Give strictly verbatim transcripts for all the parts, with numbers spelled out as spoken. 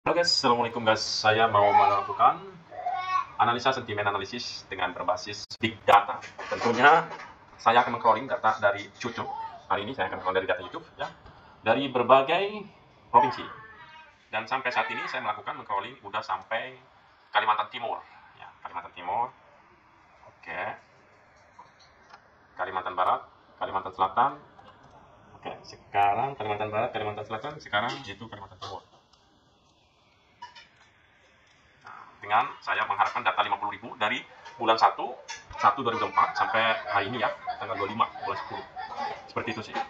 Halo guys, assalamualaikum guys. Saya mau melakukan analisa sentimen analisis dengan berbasis big data. Tentunya saya akan meng-crawling data dari YouTube. Hari ini saya akan meng-crawling dari data YouTube ya, dari berbagai provinsi. Dan sampai saat ini saya melakukan meng-crawling udah sampai Kalimantan Timur. Ya, Kalimantan Timur. Oke. Kalimantan Barat, Kalimantan Selatan. Oke, sekarang Kalimantan Barat, Kalimantan Selatan, sekarang itu Kalimantan Timur. Dengan saya mengharapkan data lima puluh ribu dari bulan satu, satu dua ribu empat sampai hari ini ya, tanggal dua puluh lima bulan sepuluh. Seperti itu sih.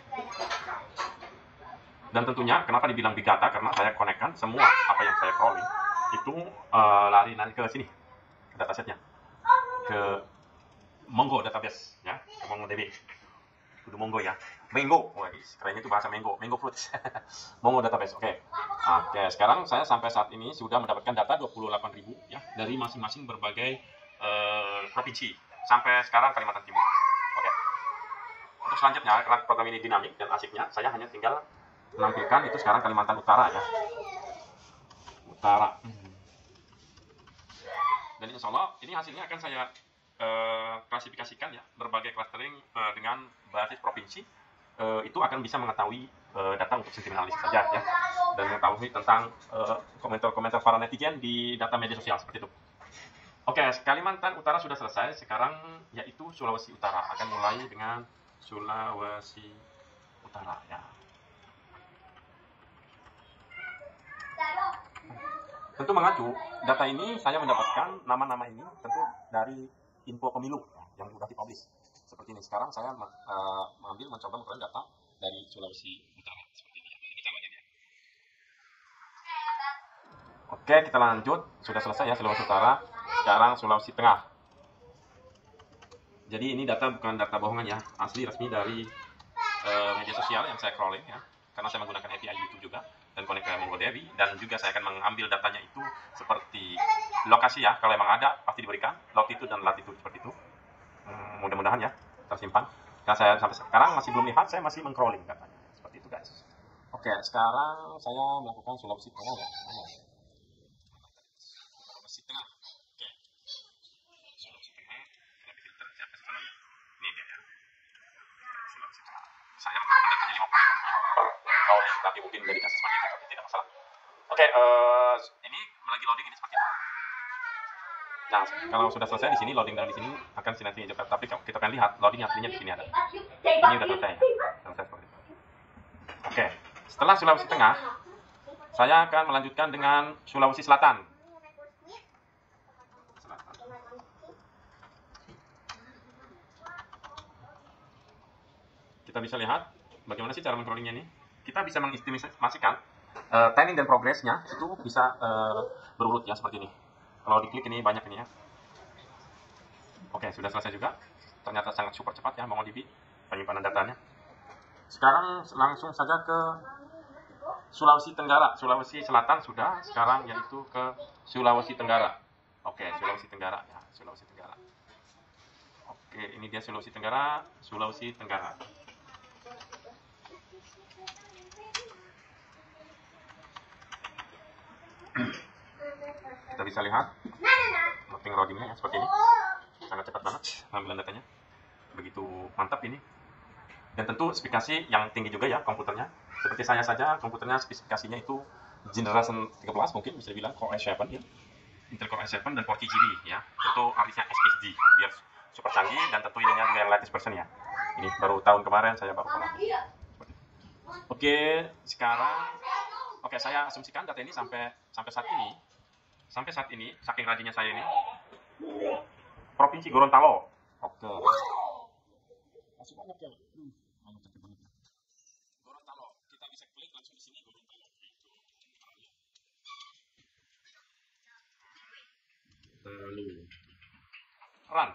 Dan tentunya kenapa dibilang big data, karena saya konekkan semua apa yang saya crawling itu uh, lari nanti ke sini, ke datasetnya, ke Mongo database ya, ke MongoDB. Kudu Mongo ya, Mango, wah kerennya itu bahasa Mango, Mango Fruits. Mongo database, oke. Okay. Oke, okay, sekarang saya sampai saat ini sudah mendapatkan data dua puluh delapan ribu ya dari masing-masing berbagai uh, provinsi sampai sekarang Kalimantan Timur. Oke. Okay. Untuk selanjutnya, karena program ini dinamik dan asiknya, saya hanya tinggal menampilkan itu sekarang Kalimantan Utara ya. Utara. Dan insya Allah ini hasilnya akan saya Uh, klasifikasikan ya, berbagai clustering uh, dengan basis provinsi, uh, itu akan bisa mengetahui uh, data untuk sentimen analisis saja ya, dan mengetahui tentang komentar-komentar uh, para netizen di data media sosial seperti itu. Oke, Kalimantan Utara sudah selesai. Sekarang yaitu Sulawesi Utara, akan mulai dengan Sulawesi Utara ya. Tentu mengacu data ini saya mendapatkan nama-nama ini tentu dari info pemilu ya, yang sudah dipublish seperti ini. Sekarang saya uh, mengambil mencoba menggunakan data dari Sulawesi Utara seperti ini. Ini caranya dia. Oke, kita lanjut. Sudah selesai ya Sulawesi Utara. Sekarang Sulawesi Tengah. Jadi ini data bukan data bohongan ya, asli resmi dari uh, media sosial yang saya crawling ya. Karena saya menggunakan A P I YouTube juga dan connect ke MongoDB, dan juga saya akan mengambil datanya itu seperti lokasi ya, kalau memang ada pasti diberikan longitude dan latitude seperti itu. Hmm, mudah-mudahan ya tersimpan. Karena saya sampai sekarang masih belum lihat, saya masih meng-crawling datanya seperti itu guys. Oke, sekarang saya melakukan Sulawesi Tengah ya. Sulawesi Tengah. Oke. Sulawesi Tengah. Kita filter siapa sih namanya? Ini dia ya. Sulawesi Tengah. Saya melakukan datanya lima puluh. Kalau nanti mungkin dari kasus seperti itu, tapi tidak masalah. Oke, uh, ini lagi loading ini seperti itu. Nah, kalau sudah selesai di sini, loading dari di sini akan sinetri hijau. Tapi kalau kita akan lihat loading aslinya di sini ada. Ini sudah selesai ya. Selesai seperti itu. Oke, setelah Sulawesi Tengah, saya akan melanjutkan dengan Sulawesi Selatan. Kita bisa lihat bagaimana sih cara meng-crawlingnya ini. Kita bisa mengestimasikan uh, timing dan progresnya itu bisa uh, berurut ya seperti ini. Kalau diklik ini banyak ini ya. Oke, sudah selesai juga. Ternyata sangat super cepat ya MongoDB penyimpanan datanya. Sekarang langsung saja ke Sulawesi Tenggara. Sulawesi Selatan sudah, sekarang yaitu ke Sulawesi Tenggara. Oke, Sulawesi Tenggara ya, Sulawesi Tenggara. Oke, ini dia Sulawesi Tenggara, Sulawesi Tenggara. Kita bisa lihat mapping loadingnya ya, seperti ini. Sangat cepat banget pengambilan datanya, begitu mantap ini. Dan tentu spesifikasi yang tinggi juga ya komputernya. Seperti saya saja, komputernya spesifikasinya itu generation tiga belas, mungkin bisa dibilang Core i tujuh ya, Intel Core i tujuh dan empat G B ya. Tentu artisnya S S D biar super canggih, dan tentu ininya juga yang latest version ya. Ini baru tahun kemarin saya baru pernah. Oke, sekarang oke, saya asumsikan data ini sampai sampai saat ini sampai saat ini saking rajinnya saya ini Provinsi Gorontalo. Oke. Masih banyak ya. Hmm. Gorontalo. Kita bisa klik langsung di sini Gorontalo. Lalu run.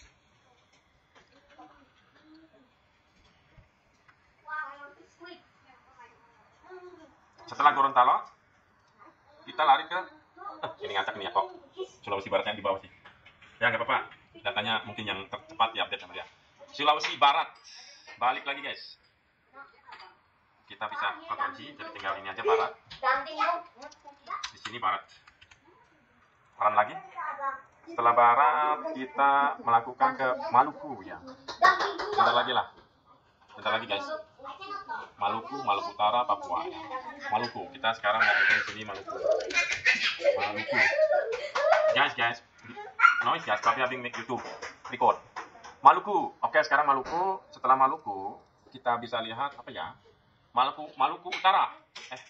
Setelah Gorontalo, kita lari ke eh, ini ngacak nih ya kok. Sulawesi Barat yang di bawah sih. Ya nggak apa-apa. Datanya mungkin yang tercepat ya update sama dia. Sulawesi Barat. Balik lagi guys. Kita bisa provinsi, jadi tinggal ini aja Barat. Di sini sini barat. Barat lagi. Setelah barat kita melakukan ke Maluku ya. Bentar lagi lah. Bentar lagi guys. Maluku, Maluku Utara, Papua. Ya. Maluku. Kita sekarang ada di sini Maluku. Maluku. Guys, guys. Noise guys, tapi habis make YouTube record. Maluku. Oke, sekarang Maluku. Setelah Maluku, kita bisa lihat apa ya? Maluku, Maluku Utara. Eh.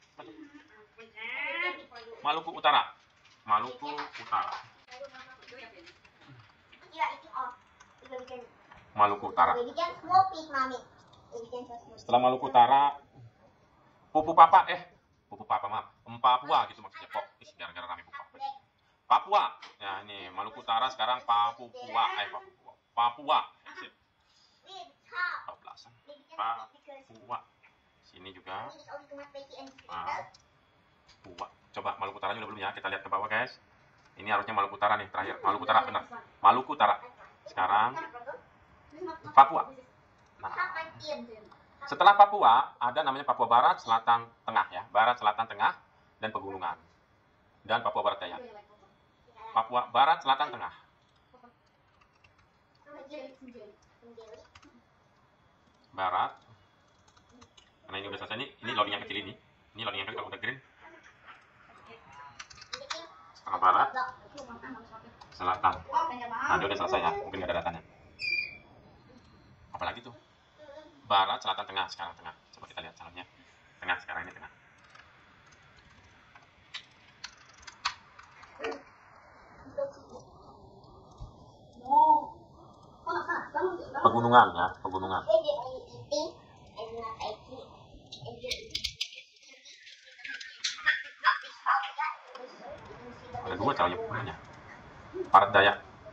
Maluku Utara. Maluku Utara. Maluku Utara. Setelah Maluku Utara, Pupu Papa, eh, Pupu Papa maaf, Papua gitu maksudnya kok, gara-gara rame Pupu Papa. Papua, ya ini Maluku Utara sekarang Papua, eh Papua, Papua, Papua, Papua, sini juga, Papua. Coba Maluku Utara udah belum ya? Kita lihat ke bawah guys. Ini harusnya Maluku Utara nih terakhir. Maluku Utara benar. Maluku Utara. Sekarang Papua. Nah, setelah Papua ada namanya Papua Barat, Selatan, Tengah ya. Barat, Selatan, Tengah dan pegunungan. Dan Papua Barat Daya. Papua Barat, Selatan, Tengah. Barat. Karena ini udah selesai nih. Ini loading yang kecil ini. Ini loading yang kecil kalau udah green. Setengah barat, selatan. Nah, dia udah selesai ya. Mungkin nggak ada datanya. Apalagi tuh? Barat, selatan, tengah. Sekarang tengah. Coba kita lihat calonnya. Tengah, sekarang ini tengah. Pegunungan ya, pegunungan. Ada dua calonnya pegunungannya. Barat Daya.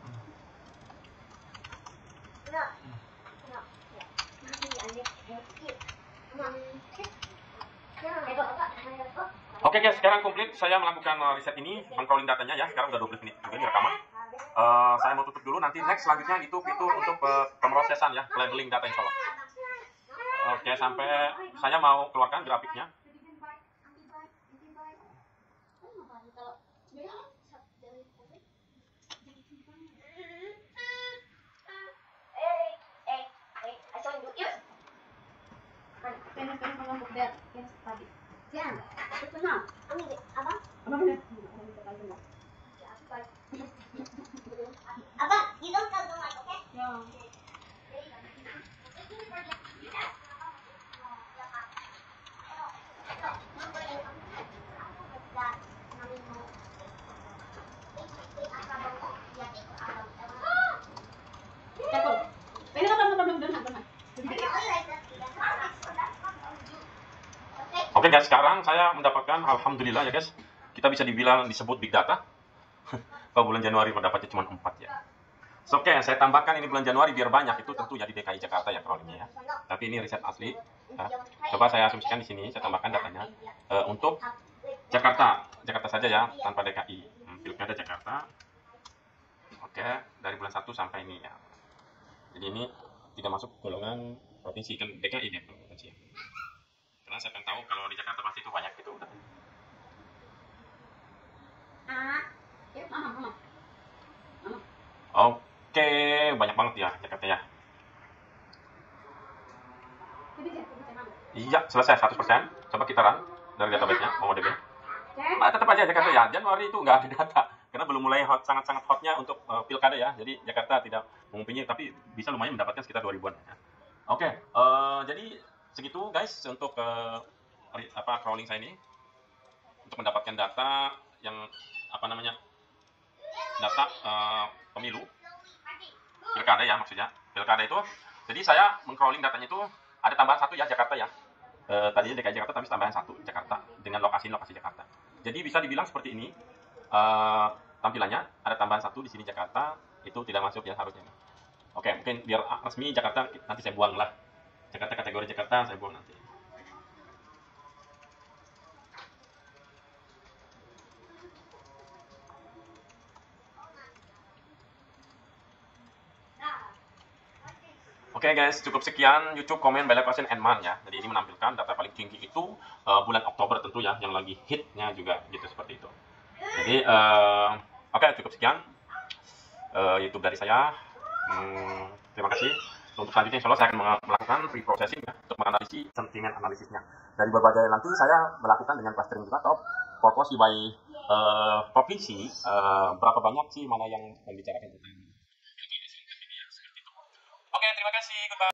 Oke guys, sekarang komplit saya melakukan uh, riset ini, meng-crawling datanya ya. Sekarang udah dua belas menit juga ini rekaman. Uh, saya mau tutup dulu, nanti next selanjutnya itu itu untuk uh, pemrosesan ya, labeling data insya Allah. Oke, sampai saya mau keluarkan grafiknya. Oke guys, sekarang saya mendapatkan alhamdulillah ya guys, kita bisa dibilang disebut big data. Kalau bulan Januari mendapatnya cuma empat ya. So, oke, okay, saya tambahkan ini bulan Januari biar banyak, itu tentu jadi D K I Jakarta ya crawlingnya ya. Tapi ini riset asli. Ya. Coba saya asumsikan di sini, saya tambahkan datanya uh, untuk Jakarta, Jakarta saja ya, tanpa D K I. Hmm, Pilkada Jakarta. Oke, okay, dari bulan satu sampai ini ya. Jadi ini tidak masuk golongan provinsi, kan D K I ya provinsi ya. Karena saya pengen tahu kalau di Jakarta pasti itu banyak gitu udah. Oke, banyak banget ya Jakarta ya. Iya, selesai seratus persen. Coba kita run dari database-nya, MongoDB. Nah, tetap aja Jakarta ya. Januari itu nggak ada data. Karena belum mulai hot, sangat-sangat hotnya untuk uh, pilkada ya. Jadi Jakarta tidak mempunyai, tapi bisa lumayan mendapatkan sekitar dua ribuan. Ya. Oke, uh, jadi segitu guys untuk uh, apa crawling saya ini. Untuk mendapatkan data yang apa namanya data uh, pemilu pilkada ya maksudnya pilkada itu. Jadi saya meng-crawling datanya itu ada tambahan satu ya Jakarta ya. E, tadinya D K I Jakarta tapi tambahan satu Jakarta dengan lokasi-lokasi Jakarta. Jadi bisa dibilang seperti ini e, tampilannya ada tambahan satu di sini Jakarta itu tidak masuk ya harusnya. Oke mungkin biar resmi Jakarta nanti saya buang lah. Jakarta kategori Jakarta saya buang nanti. Oke Oke okay guys, cukup sekian YouTube comment by question and man ya. Jadi ini menampilkan data paling tinggi itu uh, bulan Oktober tentu ya, yang lagi hitnya juga gitu seperti itu. Jadi uh, oke okay, cukup sekian uh, YouTube dari saya. Hmm, terima kasih. Untuk selanjutnya insya Allah saya akan melakukan pre-processing ya, untuk menganalisis sentimen analisisnya. Dari berbagai nanti saya melakukan dengan clustering juga top proporsi by uh, provinsi, uh, berapa banyak sih mana yang membicarakan tentang. Oke, terima kasih. Goodbye.